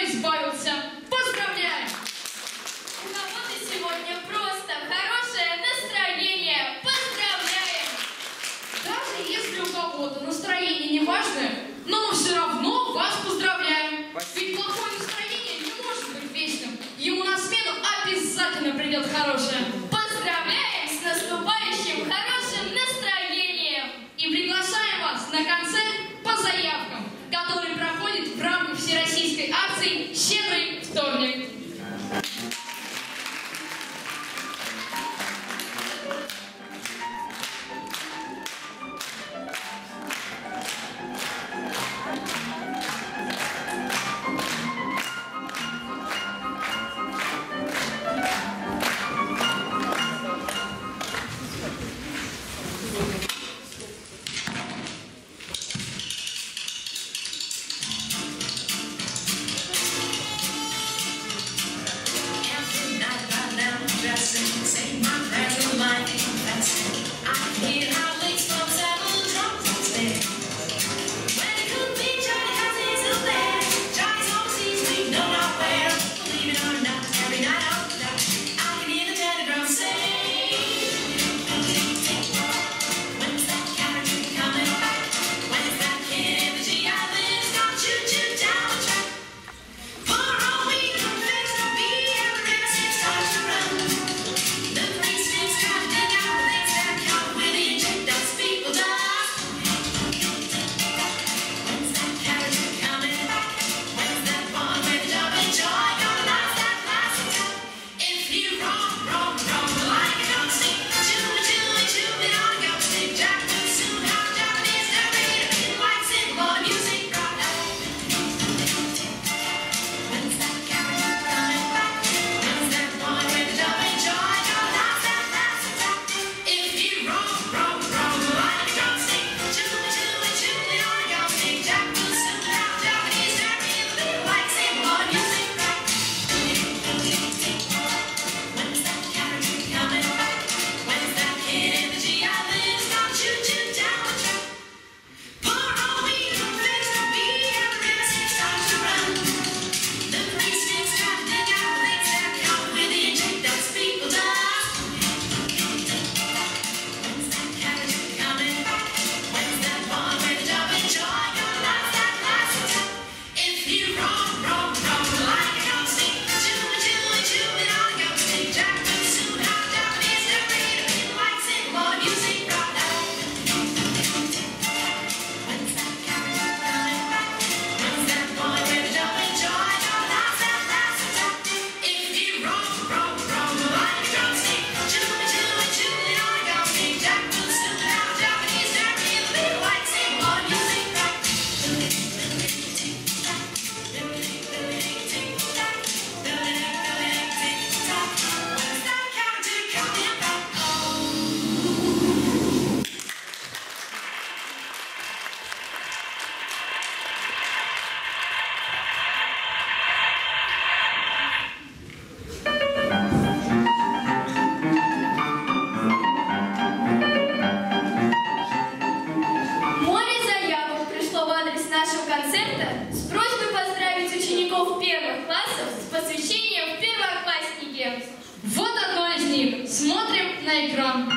избавился. Поздравляем! У кого-то сегодня просто хорошее настроение. Поздравляем! Даже если у кого-то настроение не важное, но мы все равно вас поздравляем. Ведь плохое настроение не может быть вечным. Ему на смену обязательно придет хорошее. Поздравляем с наступающим хорошим настроением! И приглашаем вас на концерт по заявкам, который проходит в рамках всероссийской акции «Щедрый вторник». Вот одно из них. Смотрим на экран.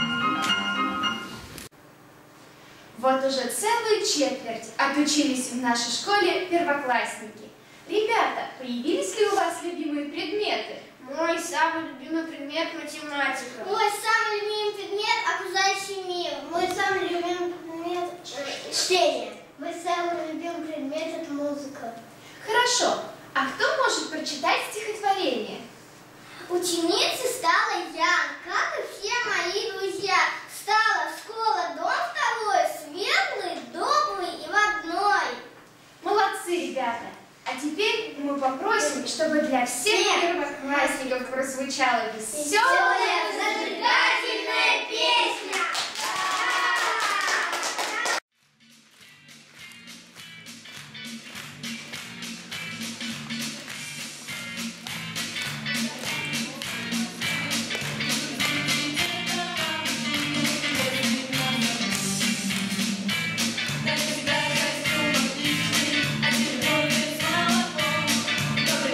Вот уже целую четверть отучились в нашей школе первоклассники. Ребята, появились ли у вас любимые предметы? Мой самый любимый предмет – математика. Мой самый любимый предмет – окружающий мир. Мой самый любимый предмет – чтение. Мой самый любимый предмет – это музыка. Хорошо. А кто может прочитать стихотворение? Ученицей стала я, как и все мои друзья. Стала школа, дом второй, светлый, добрый и родной. Молодцы, ребята! А теперь мы попросим, чтобы для всех первоклассников прозвучала веселая, зажигательная песня. Добрый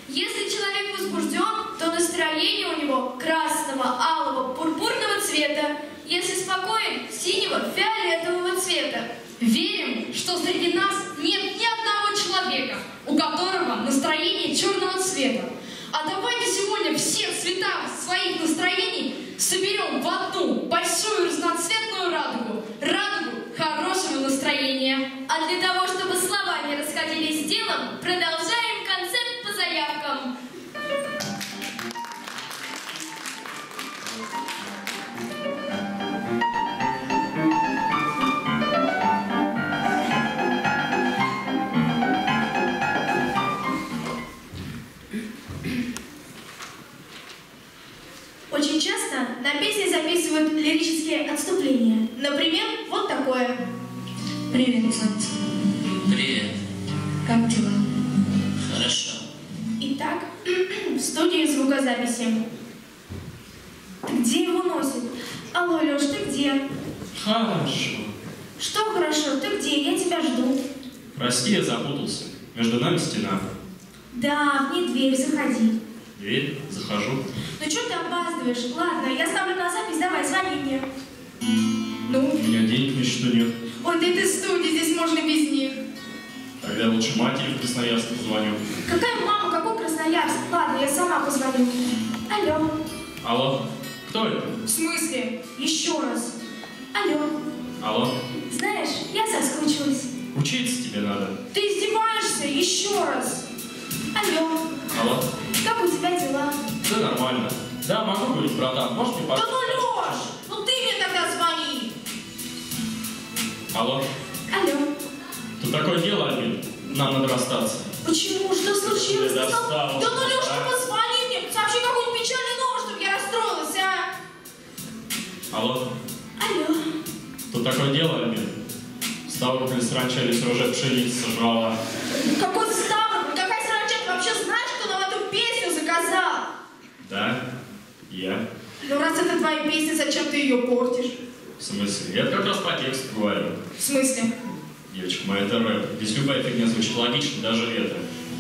Если человек возбужден, то настроение у него красного, алого, пурпурного цвета. Если спокоен, синего, фиолетового цвета. Верим, что среди нас нет ни одного человека, у которого настроение черного цвета. А давайте сегодня все цвета своих настроений соберем в одну большую разноцветную радугу. Радугу хорошего настроения. А для того, чтобы слова не расходились с делом, продолжаем концерт по заявкам. Очень часто на песни записывают лирические отступления. Например, вот такое. Привет, Саня. Привет. Как дела? Хорошо. Итак, в студии звукозаписи. Где его носит? Алло, Лёш, ты где? Хорошо. Что хорошо? Ты где? Я тебя жду. Прости, я запутался. Между нами стена. Да, в ней дверь, заходи. Дверь, захожу. Ну что ты опаздываешь? Ладно, я ставлю на запись, давай, звони мне. Ну? У меня денег на счету нет. Ой, да это студия, здесь можно без них. Тогда лучше матери в Красноярск позвоню. Какая мама, какой Красноярск? Ладно, я сама позвоню. Алло. Алло, кто это? В смысле? Еще раз. Алло. Алло, Знаешь, я соскучилась. учиться тебе надо. Ты издеваешься? Еще раз. Алло. Алло, Как у тебя дела? да нормально. Да, могу говорить, братан, можешь мне Да пожалуйста? ну, Леш, ну ты мне тогда звони. Алло, Алло. тут такое дело, Альбин. Нам надо расстаться. Почему? Что случилось? Я Да достал. ну, Леш, ну позвони мне, сообщи какую-нибудь печальную новость, чтобы я расстроилась, а? Алло, Алло. тут такое дело, Альбин. Ставрополь сранчались уже пшеница сожрала. Какой Ставрополь? Какая саранча? Ты вообще знаешь, кто нам эту песню заказал? Да? Я? Ну раз это твоя песня, зачем ты ее портишь? В смысле? Я как раз по тексту говорю. В смысле? Девочка моя, это рэп. Здесь любая фигня звучит логично, даже это.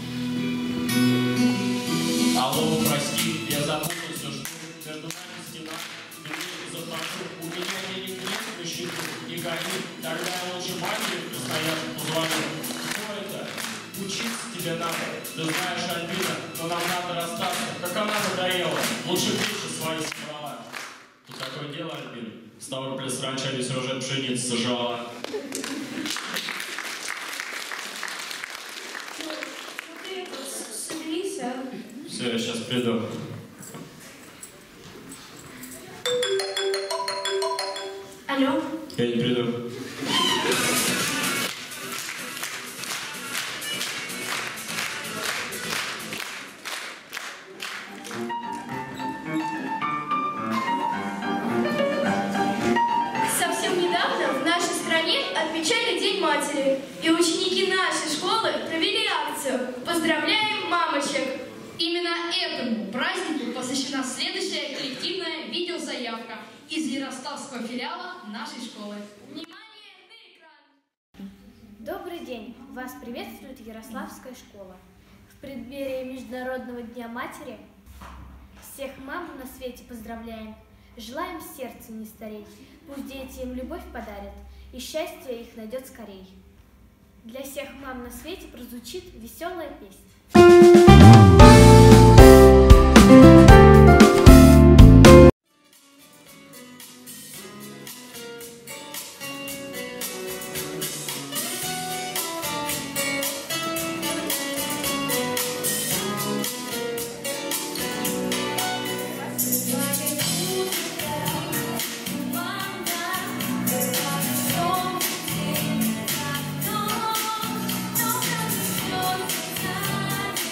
Алло, прости, я запутался, что между нами стена. Дверь захожу, у меня денег нет на счету, не гони. Тогда я лучше матери в Красноярск позвоню. Кто это? Учиться тебе надо. Ты знаешь, Альбина, но нам надо расстаться. Как она надоела. Лучше вещи свои собрала. Тут такое дело, Альбин. В Ставрополе сранчались уже пшеница сожрала. Соберись, а? Все, я сейчас приду. Алло. Я не приду. Совсем недавно в нашей стране отмечали День матери, и ученики нашей школы провели акцию «Поздравляем мамочек». Именно этому празднику посвящена следующая коллективная видеозаявка из Ярославского филиала нашей школы. Внимание на экран! Добрый день! Вас приветствует Ярославская школа. В преддверии Международного дня матери всех мам на свете поздравляем. Желаем сердце не стареть. Пусть дети им любовь подарят, и счастье их найдет скорей. Для всех мам на свете прозвучит веселая песня. Солнце,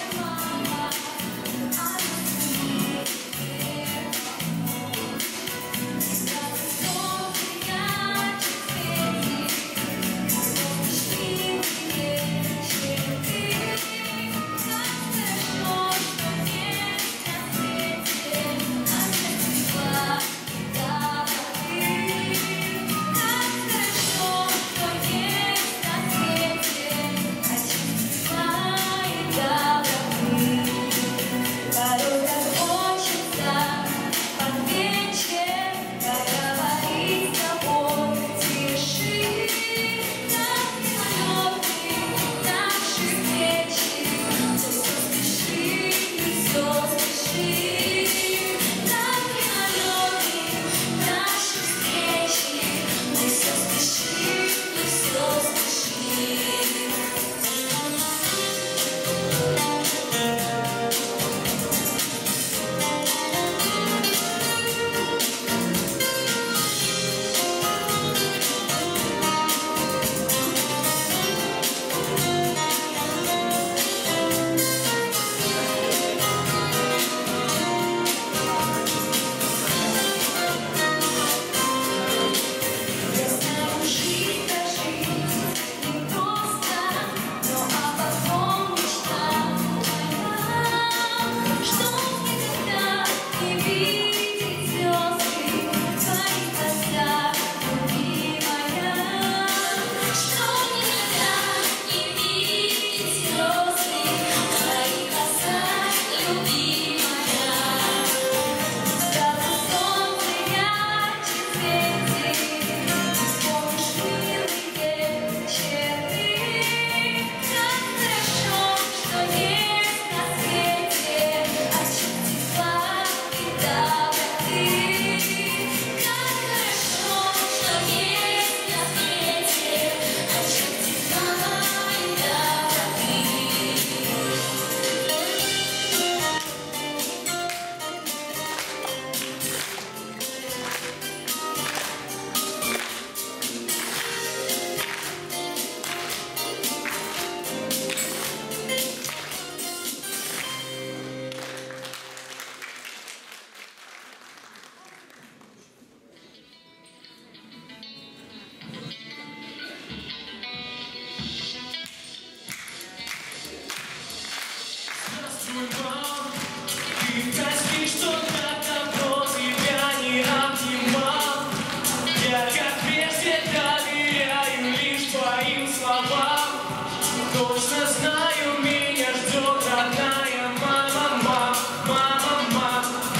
Точно знаю, меня ждет родная мама, мама.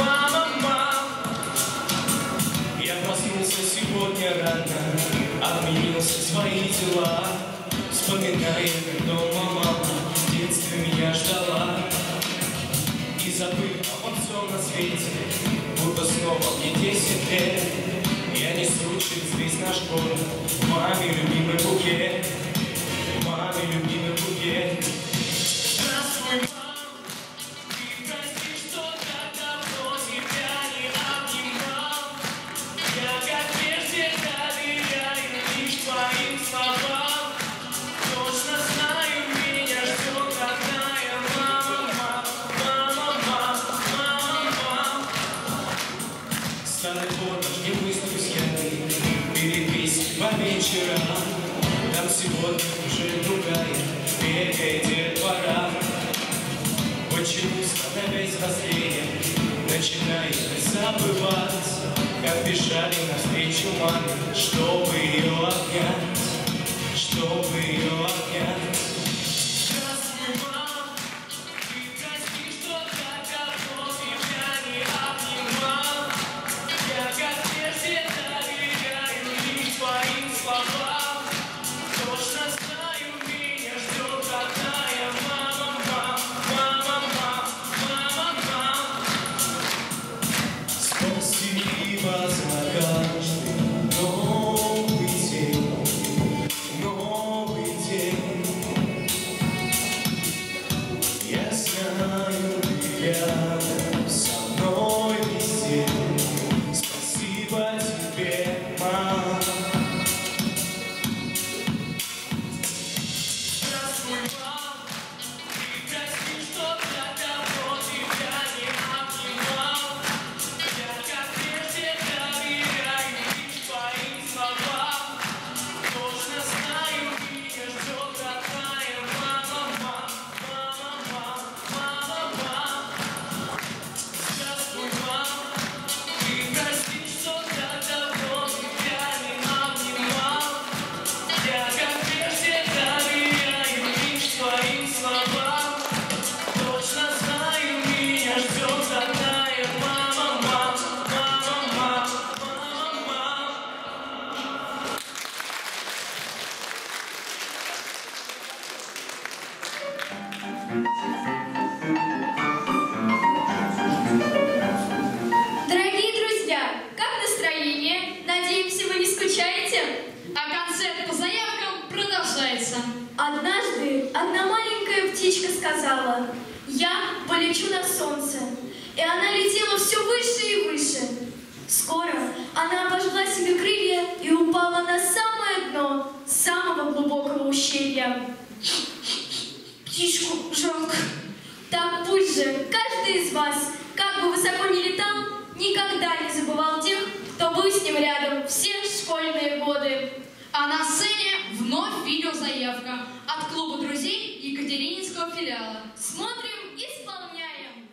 Я проснулся сегодня рано, обменился свои дела, вспоминая, как дома мама в детстве меня ждала. И забыв обо всем на свете, будто снова мне 10 лет, я несу через весь наш город маме любимый букет, маме любимый букет. Здравствуй, мам, ты прости, что так давно тебя не обнимал. Я как прежде доверяю лишь твоим словам. Точно знаю, меня ждет родная мама. Старый город, не выспусь я, перепись по вечерам. Там сегодня уже другая, бегает детвора. Почему становясь взрослее, начинает забывать, как бежали навстречу маме, чтобы ее обнять, чтобы ее обнять. Здравствуй, мам, ты прости, что так давно тебя не обнимал. Я как прежде доверяю лишь твоим словам. Точно знаю, меня ждет родная мама. Спасибо за каждый новый день, новый день. Я знаю, ты рядом со мной везде. Спасибо тебе, мама. Здравствуй, мам, ты прости, что так давно тебя не обнимал. Я как прежде доверяю лишь твоим словам. Точно знаю, меня ждет родная мама. Здравствуй, мам, ты прости, что так давно тебя не обнимал. Я как прежде доверяю лишь твоим словам. Точно знаю, меня ждет родная мама. Дорогие друзья, как настроение? Надеемся, вы не скучаете? А концерт по заявкам продолжается. Однажды одна маленькая птичка сказала: «Я полечу на солнце». И она летела все выше и выше. Скоро она обожгла себе крылья и упала на самое дно самого глубокого ущелья. Птичку жалко. Так пусть же каждый из вас, как бы высоко ни летал, никогда не забывал тех, кто был с ним рядом все школьные годы. А на сцене вновь видеозаявка от клуба друзей Екатерининского филиала. Смотрим, исполняем.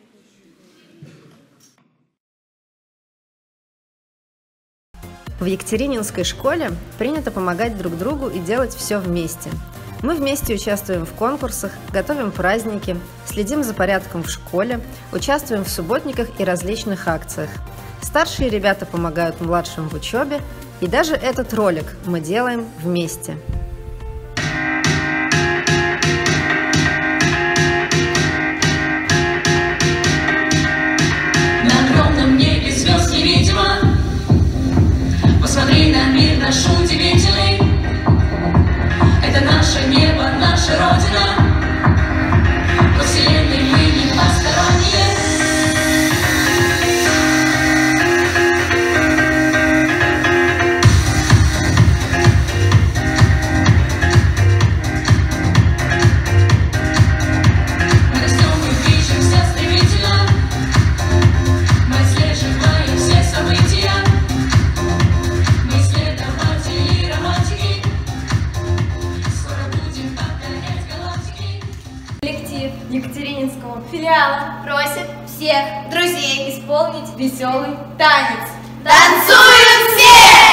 В Екатерининской школе принято помогать друг другу и делать все вместе. Мы вместе участвуем в конкурсах, готовим праздники, следим за порядком в школе, участвуем в субботниках и различных акциях. Старшие ребята помогают младшим в учебе, и даже этот ролик мы делаем вместе. На огромном небе звезд невидимо. Посмотри на мир наш удивительный. Это наше небо, наша Родина. Во вселенной мы не посторонние. Мы растем и движемся стремительно. Мы отслеживаем все события. Мы исследователи романтики. Скоро будем покорять галактики. Коллектив Екатерининского филиала просит всех друзей исполнить веселый танец. Танцуем все!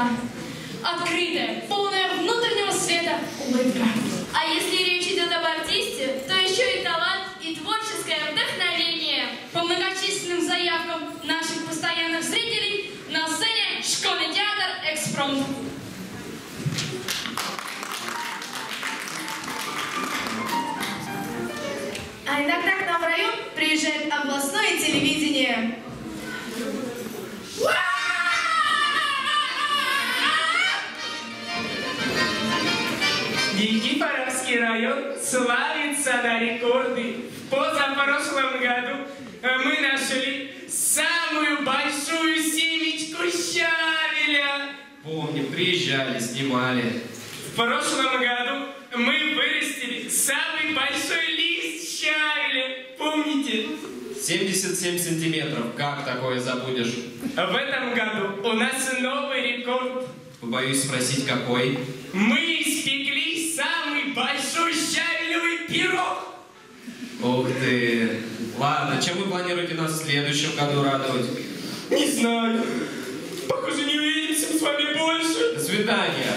красота. Открытая, полная внутреннего света улыбка. А если речь идет об артисте, то еще и талант, и творческое вдохновение. По многочисленным заявкам наших постоянных зрителей на сцене школьный театр «Экспромт». А иногда к нам в район приезжает областное телевидение. Никифоровский район славится на рекорды. В позапрошлом году мы нашли самую большую семечку щавеля. Помню, приезжали, снимали. В прошлом году мы вырастили самый большой лист щавеля. Помните? 77 сантиметров. Как такое забудешь? В этом году у нас новый рекорд. Боюсь спросить, какой? Мы испекли самый большой щавелевый пирог. Ух ты! Ладно, чем вы планируете нас в следующем году радовать? Не знаю. Похоже, не увидимся с вами больше. До свидания.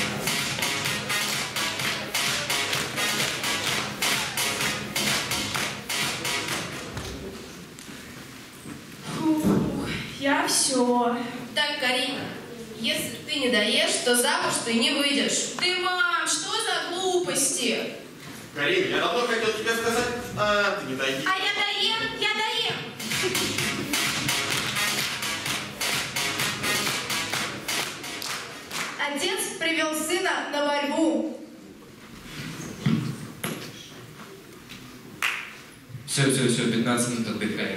Я все. Так, Карина, если ты не доешь, то замуж ты не выйдешь. Ты, мам, что за глупости? Карина, я давно хотел тебе сказать, а ты не доешь. А я доем, я доем. Отец привел сына на борьбу. Все, 15 минут отдыхаем.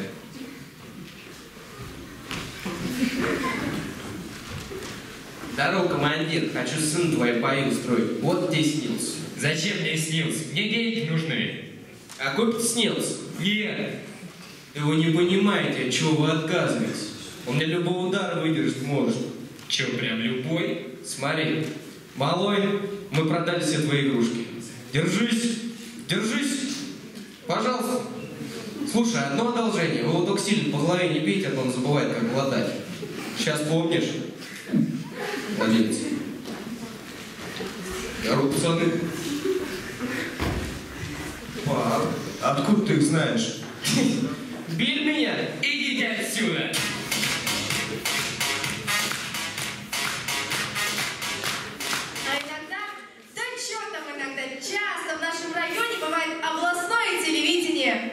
Здорово, командир. Хочу сына твой бою устроить. Вот где снился. Зачем мне снился? Мне деньги нужны. А копить снился? Нет. Да вы не понимаете, от чего вы отказываетесь. Он мне любого удара выдержать может. Че, прям любой? Смотри. Малой, мы продали все твои игрушки. Держись. Пожалуйста. Слушай, одно одолжение. Вы его только сильно по голове не бейте, а то он забывает, как глотать. Сейчас помнишь? Молодец. Здорово, пацаны. Пап, откуда ты их знаешь? Били меня? Идите отсюда. А иногда, да чё там иногда, часто в нашем районе бывает областное телевидение.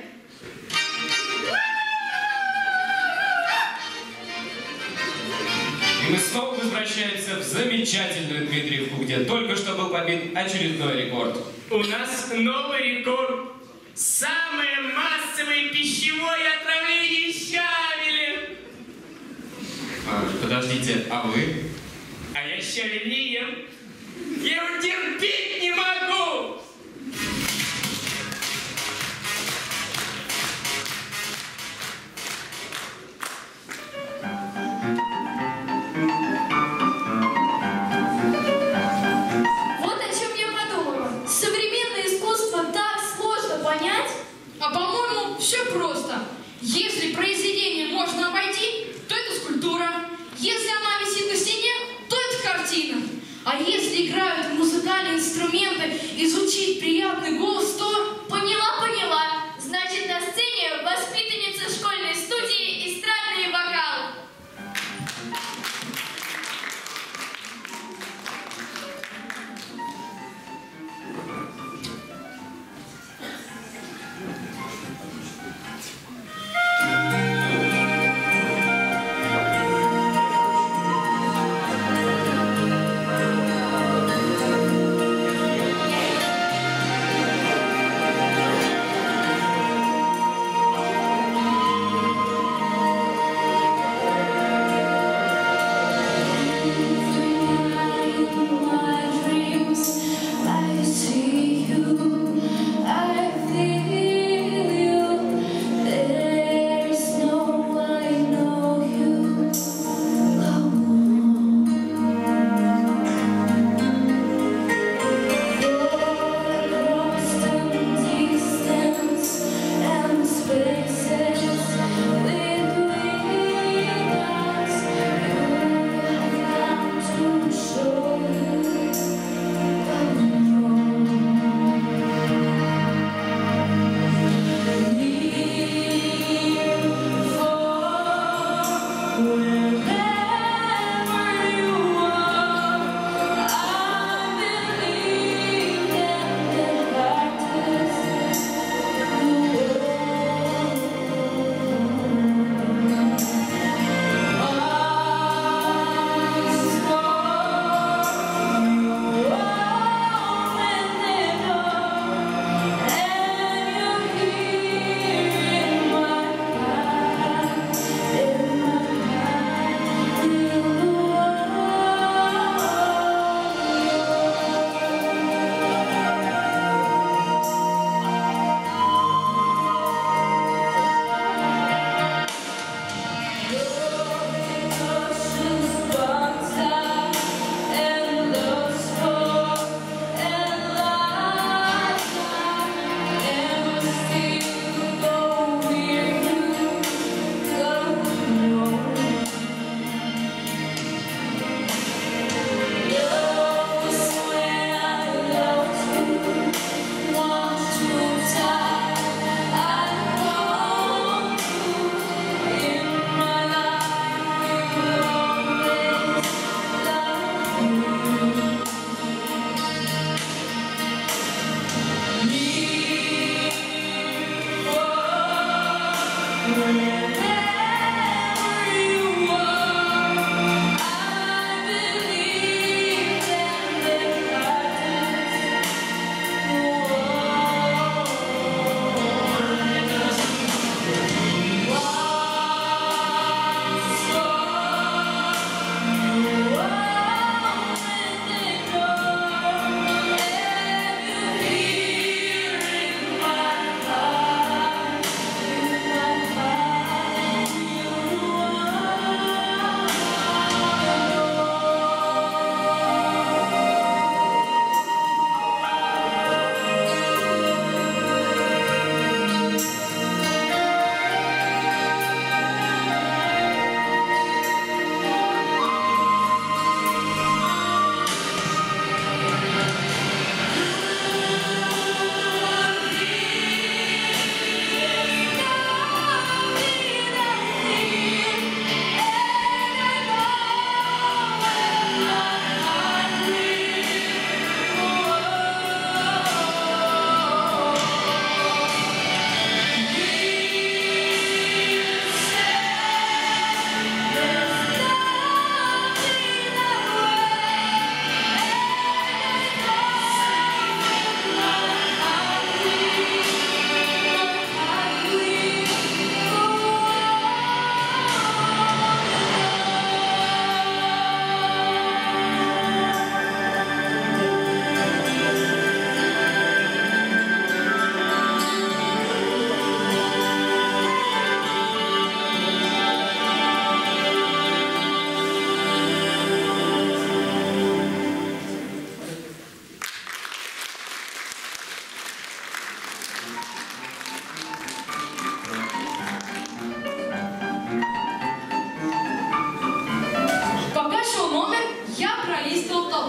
И мы снова возвращаемся в замечательную Дмитриевку, где только что был побит очередной рекорд. У нас новый рекорд. Самое массовое пищевое отравление щавеля. Подождите, а вы? А я щавель не ем. Я его терпеть не могу. Вот о чем я подумала. Современное искусство так сложно понять. А по-моему, все просто. Если произведение можно обойти, то это скульптура. Если она висит на стене, то это картина. А если играют музыкальные инструменты и звучит приятный голос, то... Поняла. Значит, на сцене воспитанница школьной студии эстрадный вокал.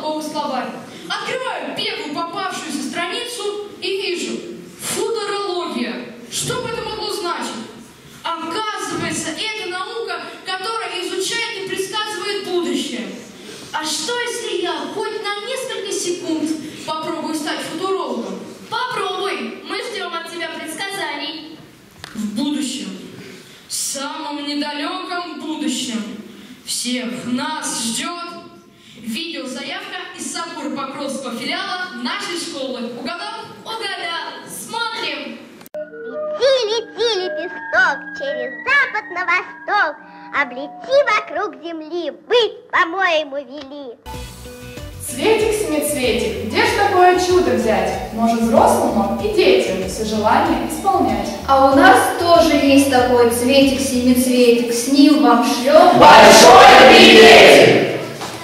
толковый словарь. Открываю первую попавшуюся страницу и вижу футурология. Что бы это могло значить? Оказывается, это наука, которая изучает и предсказывает будущее. А что, если я хоть на несколько секунд попробую стать футурологом? Попробуй, мы ждем от тебя предсказаний. В будущем, в самом недалеком будущем, всех нас ждет видеозаявка из собора Покровского филиала нашей школы. Угадал? Угадал. Смотрим. Лети, лепесток, через запад на восток, облети вокруг земли, быть, по-моему, вели. Цветик-семицветик, где ж такое чудо взять? Может, взрослому и детям все желания исполнять. А у нас тоже есть такой цветик-семицветик, с ним вам шлем большой билетик!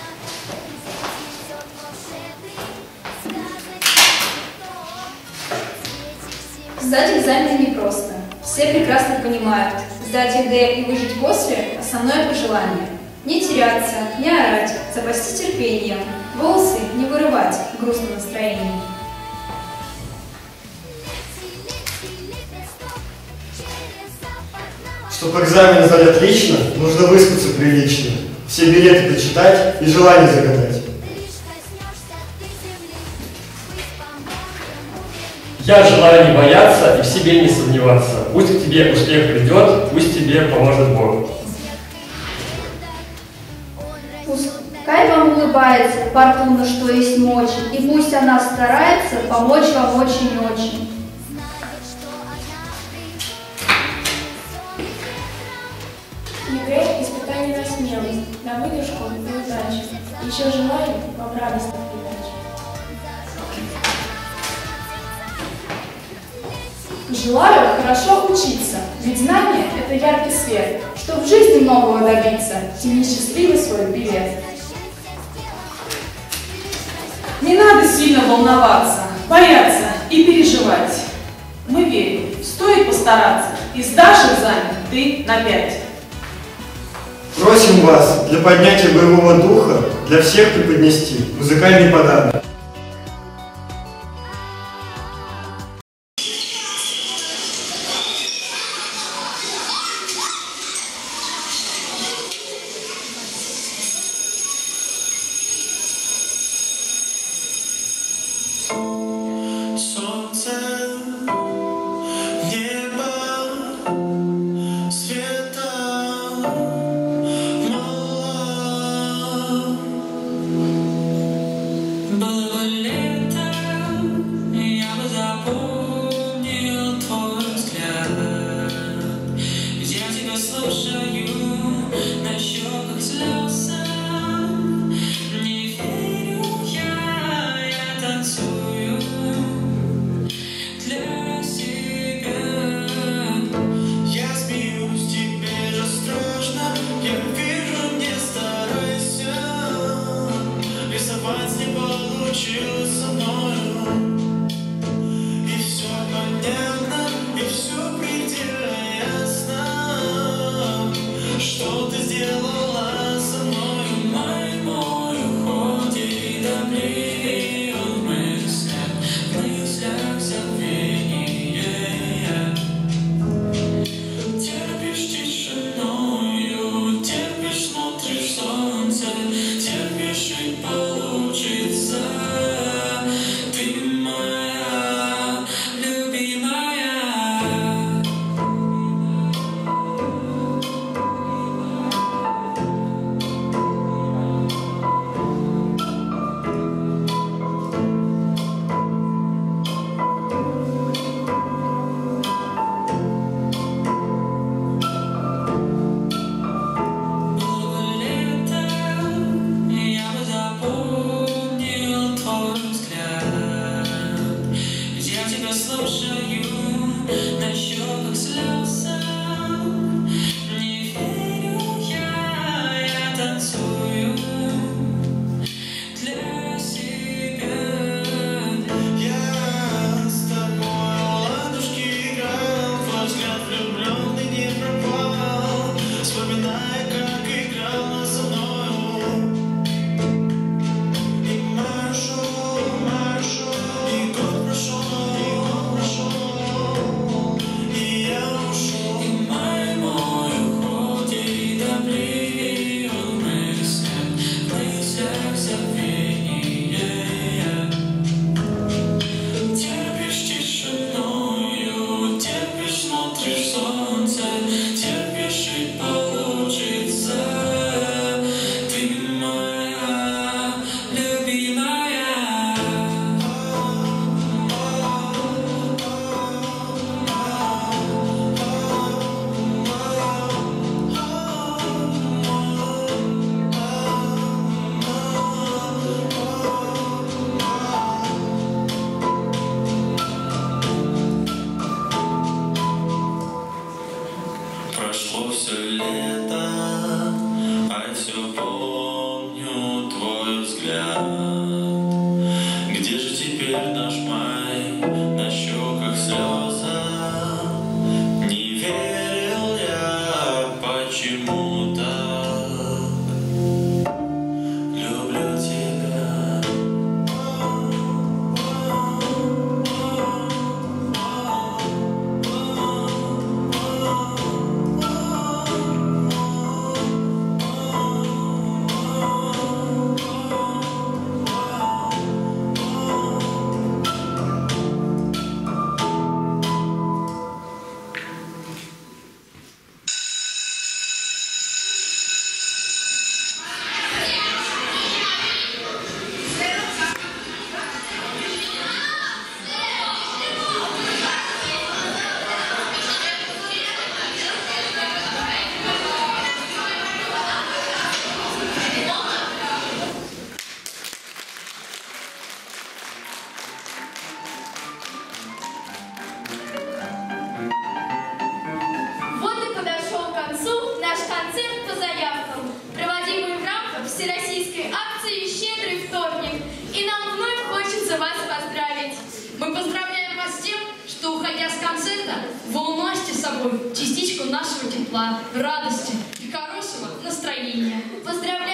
Сдать экзамен непросто. Все прекрасно понимают. Сдать ЕГЭ и выжить после – основное пожелание. Не теряться, не орать, запастись терпением, волосы не вырывать в грустном настроении. Чтобы экзамен сдать отлично, нужно выспаться прилично, все билеты почитать и желание загадать. Я желаю не бояться и в себе не сомневаться. Пусть к тебе успех придет, пусть тебе поможет Бог. Пускай вам улыбается фортуна, что есть мочи, и пусть она старается помочь вам очень-очень. ЕГЭ – испытание на смелость, на выдержку и удачу. Еще желаю вам радостных передач. Желаю хорошо учиться, ведь знание – это яркий свет, чтоб в жизни многого добиться, тяни счастливый свой билет. Не надо сильно волноваться, бояться и переживать. Мы верим, стоит постараться, и сдашь экзамен ты на 5. Просим вас для поднятия боевого духа для всех преподнести музыкальный подарок. But все помню твой взгляд. Где же теперь наш май, на щеках слеза? Не верил я, почему так. Люблю тебя. Вот и подошел к концу наш концерт по заявкам, проводимый в рамках всероссийской акции «Щедрый вторник». И нам вновь хочется вас поздравить. Мы поздравляем вас с тем, что, уходя с концерта, вы уносите с собой частичку нашего тепла, радости и хорошего настроения. Поздравляем